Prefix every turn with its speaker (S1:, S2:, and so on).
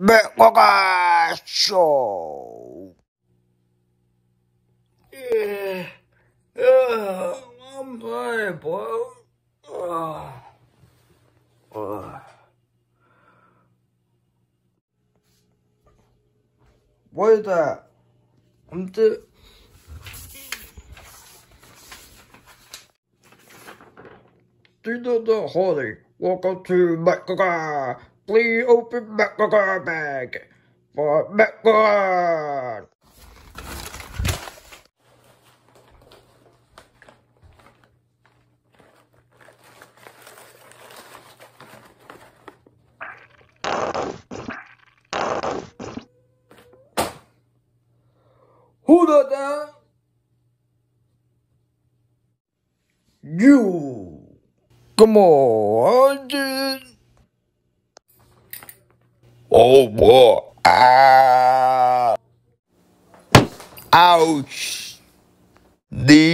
S1: Beckwaka Show. Yeah. I'm tired, boy. Uh, what is that? Do the holy. Welcome to Beckwaka. Please open Beckwaka bag for Beckwaka. Who did that? You. Come on, dude. Oh boy. Ah. Ouch. The